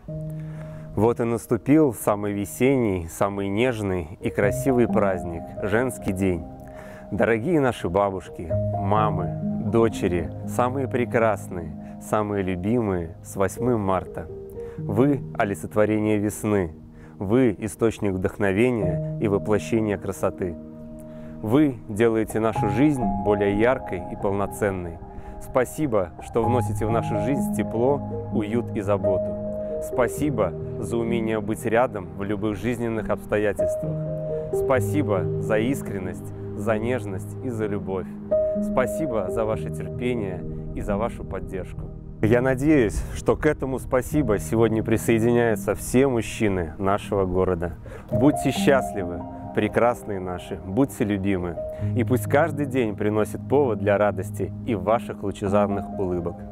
Вот и наступил самый весенний, самый нежный и красивый праздник – женский день. Дорогие наши бабушки, мамы, дочери, самые прекрасные, самые любимые, с 8 марта. Вы – олицетворение весны, вы – источник вдохновения и воплощения красоты. Вы делаете нашу жизнь более яркой и полноценной. Спасибо, что вносите в нашу жизнь тепло, уют и заботу. Спасибо за умение быть рядом в любых жизненных обстоятельствах. Спасибо за искренность, за нежность и за любовь. Спасибо за ваше терпение и за вашу поддержку. Я надеюсь, что к этому спасибо сегодня присоединяются все мужчины нашего города. Будьте счастливы, прекрасные наши, будьте любимы. И пусть каждый день приносит повод для радости и ваших лучезарных улыбок.